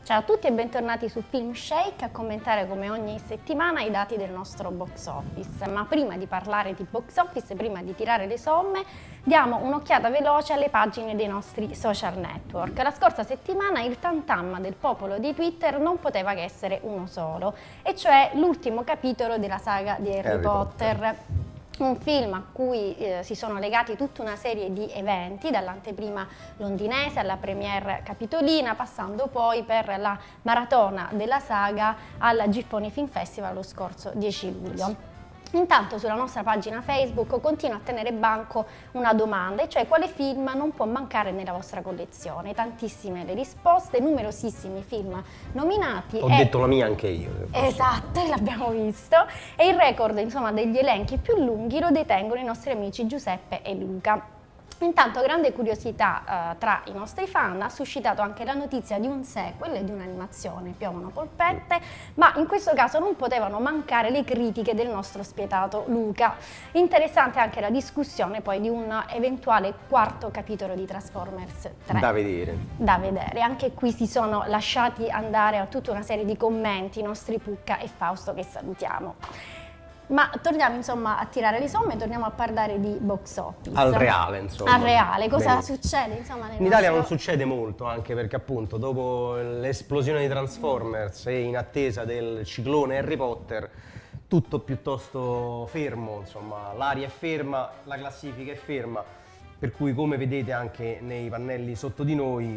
Ciao a tutti e bentornati su Film Shake a commentare come ogni settimana i dati del nostro box office. Ma prima di parlare di box office, prima di tirare le somme, diamo un'occhiata veloce alle pagine dei nostri social network. La scorsa settimana il tantam del popolo di Twitter non poteva che essere uno solo, e cioè l'ultimo capitolo della saga di Harry Potter. Un film a cui si sono legati tutta una serie di eventi, dall'anteprima londinese alla premiere capitolina, passando poi per la maratona della saga al Giffoni Film Festival lo scorso 10 luglio. Intanto sulla nostra pagina Facebook continua a tenere banco una domanda, e cioè quale film non può mancare nella vostra collezione. Tantissime le risposte, numerosissimi film nominati. Ho detto la mia anche io. Esatto, l'abbiamo visto. E il record, insomma, degli elenchi più lunghi lo detengono i nostri amici Giuseppe e Luca. Intanto grande curiosità tra i nostri fan ha suscitato anche la notizia di un sequel, di un'animazione, Piovono polpette, ma in questo caso non potevano mancare le critiche del nostro spietato Luca. Interessante anche la discussione poi di un eventuale quarto capitolo di Transformers 3. Da vedere. Da vedere, anche qui si sono lasciati andare a tutta una serie di commenti i nostri Pucca e Fausto, che salutiamo. Ma torniamo insomma a tirare le somme, torniamo a parlare di box office. Al reale, insomma. Al reale, cosa succede insomma in Italia non succede molto, anche perché appunto dopo l'esplosione di Transformers e in attesa del ciclone Harry Potter, tutto piuttosto fermo, insomma, l'aria è ferma, la classifica è ferma, per cui come vedete anche nei pannelli sotto di noi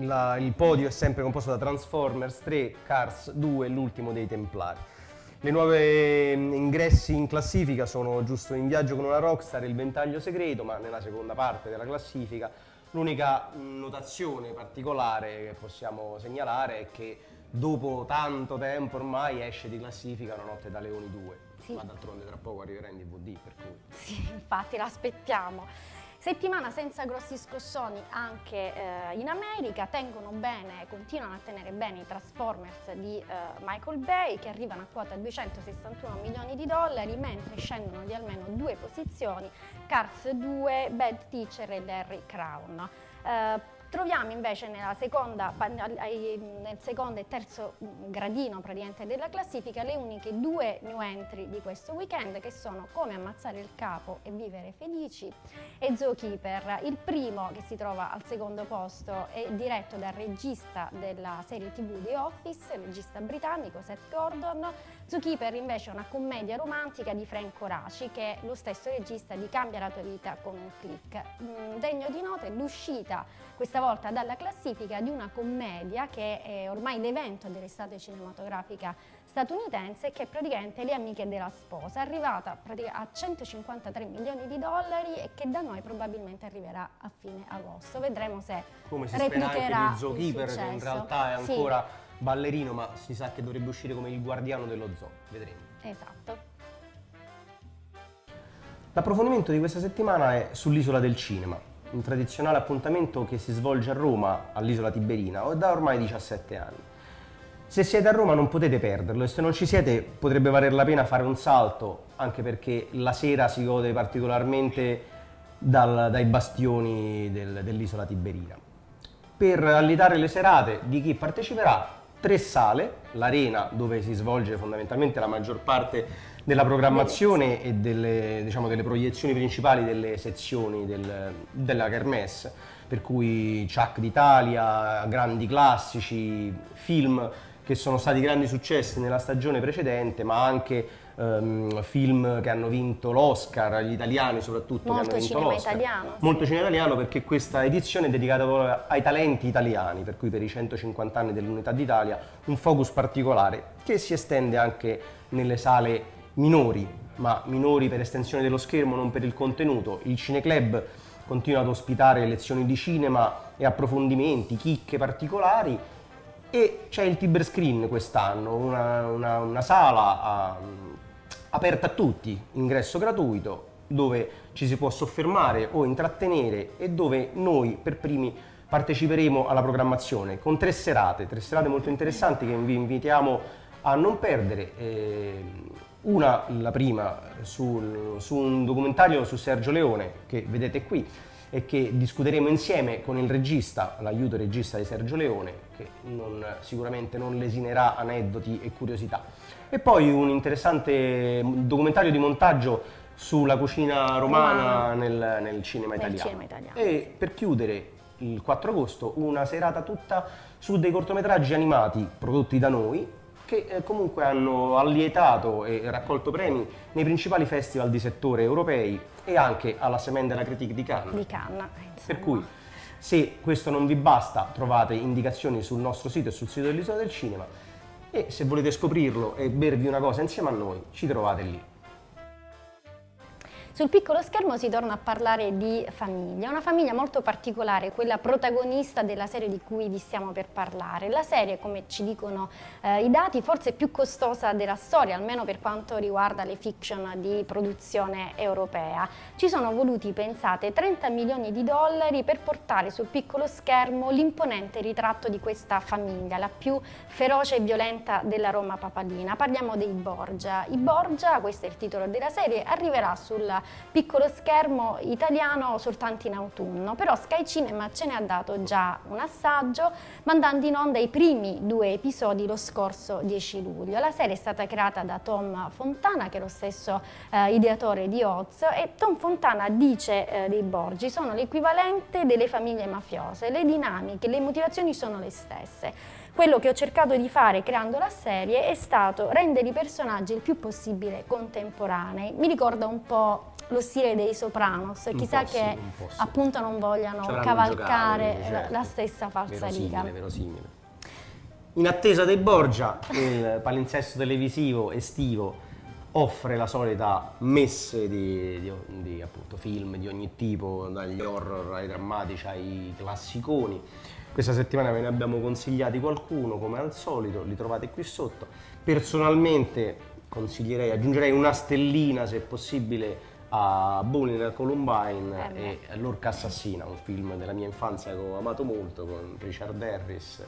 il podio è sempre composto da Transformers 3, Cars 2 e l'ultimo dei Templari. Le nuove ingressi in classifica sono Giusto in viaggio con una rockstar e Il ventaglio segreto, ma nella seconda parte della classifica. L'unica notazione particolare che possiamo segnalare è che dopo tanto tempo ormai esce di classifica Una notte da leoni 2, sì. Ma d'altronde tra poco arriverà in DVD, per cui... Sì, infatti l'aspettiamo. Settimana senza grossi scossoni anche in America, continuano a tenere bene i Transformers di Michael Bay, che arrivano a quota 261 milioni di dollari, mentre scendono di almeno 2 posizioni Cars 2, Bad Teacher e Larry Crown. Troviamo invece nel secondo e terzo gradino praticamente della classifica le uniche 2 new entry di questo weekend, che sono Come ammazzare il capo e Vivere felici e Zookeeper. Il primo, che si trova al secondo posto, è diretto dal regista della serie TV The Office, il regista britannico Seth Gordon. Zookeeper invece è una commedia romantica di Frank Oraci, che è lo stesso regista di Cambia la tua vita con un click. Degno di nota è l'uscita questa volta dalla classifica di una commedia che è ormai l'evento dell'estate cinematografica statunitense, che è praticamente Le amiche della sposa, arrivata a 153 milioni di dollari e che da noi probabilmente arriverà a fine agosto. Vedremo se come si replicherà spera anche di Zookeeper, che in realtà è ancora ballerino, ma si sa che dovrebbe uscire come il guardiano dello zoo. Vedremo. Esatto. L'approfondimento di questa settimana è sull'Isola del Cinema, un tradizionale appuntamento che si svolge a Roma, all'Isola Tiberina, da ormai 17 anni. Se siete a Roma non potete perderlo, e se non ci siete potrebbe valer la pena fare un salto, anche perché la sera si gode particolarmente dai bastioni dell'Isola Tiberina. Per allitare le serate di chi parteciperà, 3 sale, l'Arena, dove si svolge fondamentalmente la maggior parte della programmazione e delle proiezioni principali delle sezioni della Kermesse, per cui Chuck d'Italia, grandi classici, film che sono stati grandi successi nella stagione precedente, ma anche film che hanno vinto l'Oscar, gli italiani soprattutto, molto che hanno vinto l'Oscar. Italiano, molto cinema italiano, perché questa edizione è dedicata proprio ai talenti italiani, per cui per i 150 anni dell'Unità d'Italia un focus particolare che si estende anche nelle sale minori, ma minori per estensione dello schermo, non per il contenuto. Il Cineclub continua ad ospitare lezioni di cinema e approfondimenti, chicche particolari, e c'è il Tiber Screen quest'anno, una sala aperta a tutti, ingresso gratuito, dove ci si può soffermare o intrattenere e dove noi per primi parteciperemo alla programmazione con 3 serate molto interessanti che vi invitiamo a non perdere. La prima su un documentario su Sergio Leone, che vedete qui, e che discuteremo insieme con il regista, l'aiuto regista di Sergio Leone, che sicuramente non lesinerà aneddoti e curiosità. E poi un interessante documentario di montaggio sulla cucina romana nel cinema italiano. E per chiudere il 4 agosto una serata tutta su dei cortometraggi animati prodotti da noi, che comunque hanno allietato e raccolto premi nei principali festival di settore europei e anche alla Semaine de la Critique di Cannes. Per cui, se questo non vi basta, trovate indicazioni sul nostro sito e sul sito dell'Isola del Cinema, e se volete scoprirlo e bervi una cosa insieme a noi, ci trovate lì. Sul piccolo schermo si torna a parlare di famiglia, una famiglia molto particolare, quella protagonista della serie di cui vi stiamo per parlare. La serie, come ci dicono i dati, forse è più costosa della storia, almeno per quanto riguarda le fiction di produzione europea. Ci sono voluti, pensate, 30 milioni di dollari per portare sul piccolo schermo l'imponente ritratto di questa famiglia, la più feroce e violenta della Roma papalina. Parliamo dei Borgia. I Borgia, questo è il titolo della serie, arriverà sul piccolo schermo italiano soltanto in autunno, però Sky Cinema ce ne ha dato già un assaggio mandando in onda i primi 2 episodi lo scorso 10 luglio. La serie è stata creata da Tom Fontana, che è lo stesso ideatore di Oz, e Tom Fontana dice dei Borgi sono l'equivalente delle famiglie mafiose, le dinamiche, le motivazioni sono le stesse. Quello che ho cercato di fare creando la serie è stato rendere i personaggi il più possibile contemporanei. Mi ricorda un po' lo stile dei Sopranos, chissà che appunto non vogliano cavalcare la stessa falsariga. Verosimile. In attesa dei Borgia, il palinsesto televisivo estivo offre la solita messe di appunto, film di ogni tipo, dagli horror ai drammatici ai classiconi. Questa settimana ve ne abbiamo consigliati qualcuno, come al solito, li trovate qui sotto. Personalmente aggiungerei una stellina, se possibile, a Bowling and Columbine e L'Orca Assassina, un film della mia infanzia che ho amato molto, con Richard Harris,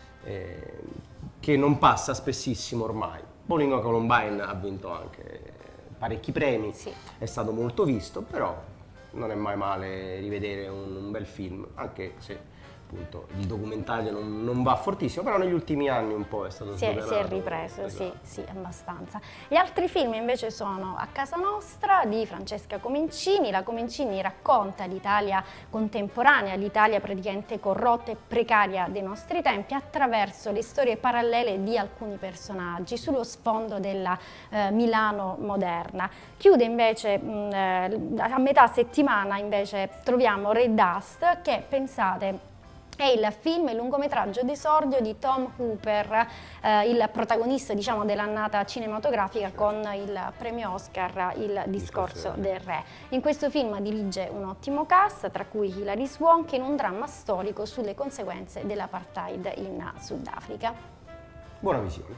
che non passa spessissimo ormai. Bowling and Columbine ha vinto anche parecchi premi, è stato molto visto, però non è mai male rivedere un bel film, anche se appunto il documentario non va fortissimo, però negli ultimi anni un po' è stato sdoganato. Si è ripreso, esatto. Sì, abbastanza. Gli altri film invece sono A casa nostra di Francesca Comencini. La Comencini racconta l'Italia contemporanea, l'Italia praticamente corrotta e precaria dei nostri tempi attraverso le storie parallele di alcuni personaggi sullo sfondo della Milano moderna. Chiude invece a metà settimana invece troviamo Red Dust, che pensate è il film, il lungometraggio d'esordio di Tom Hooper, il protagonista, diciamo, dell'annata cinematografica con il premio Oscar Il discorso del re. In questo film dirige un ottimo cast, tra cui Hilary Swank, in un dramma storico sulle conseguenze dell'apartheid in Sudafrica. Buona visione.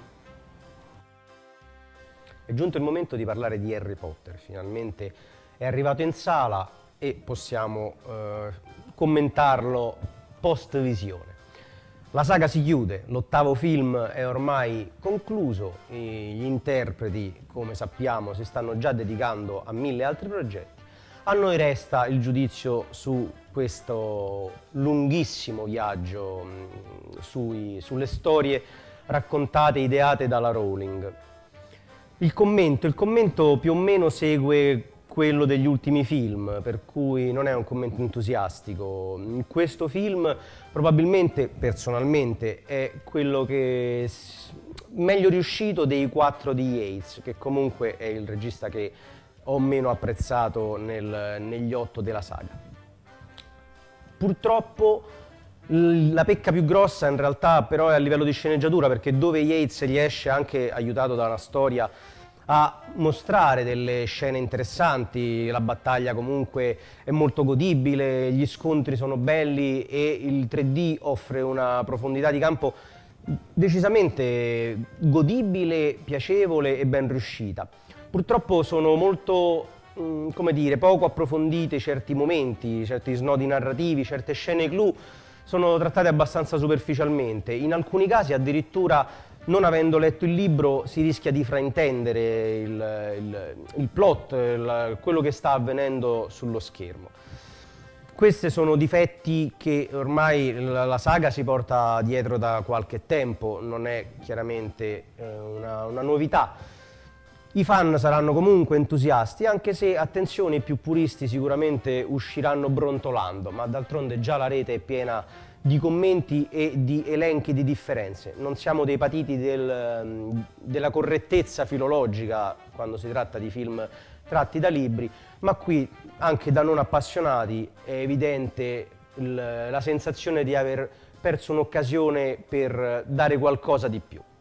È giunto il momento di parlare di Harry Potter, finalmente è arrivato in sala e possiamo commentarlo post visione. La saga si chiude, l'8º film è ormai concluso, gli interpreti, come sappiamo, si stanno già dedicando a 1000 altri progetti. A noi resta il giudizio su questo lunghissimo viaggio sulle storie raccontate e ideate dalla Rowling. Il commento più o meno segue quello degli ultimi film, per cui non è un commento entusiastico. Questo film probabilmente, personalmente, è quello che meglio riuscito dei 4 di Yates, che comunque è il regista che ho meno apprezzato negli 8 della saga. Purtroppo la pecca più grossa in realtà però è a livello di sceneggiatura, perché dove Yates riesce, anche aiutato da una storia, a mostrare delle scene interessanti, la battaglia comunque è molto godibile, gli scontri sono belli e il 3D offre una profondità di campo decisamente godibile, piacevole e ben riuscita. Purtroppo sono molto, come dire, poco approfonditi certi momenti, certi snodi narrativi, certe scene clou sono trattate abbastanza superficialmente. In alcuni casi addirittura, non avendo letto il libro, si rischia di fraintendere il plot, quello che sta avvenendo sullo schermo. Questi sono difetti che ormai la saga si porta dietro da qualche tempo, non è chiaramente una novità. I fan saranno comunque entusiasti, anche se, attenzione, i più puristi sicuramente usciranno brontolando, ma d'altronde già la rete è piena di commenti e di elenchi di differenze. Non siamo dei patiti della correttezza filologica quando si tratta di film tratti da libri, ma qui anche da non appassionati è evidente la sensazione di aver perso un'occasione per dare qualcosa di più.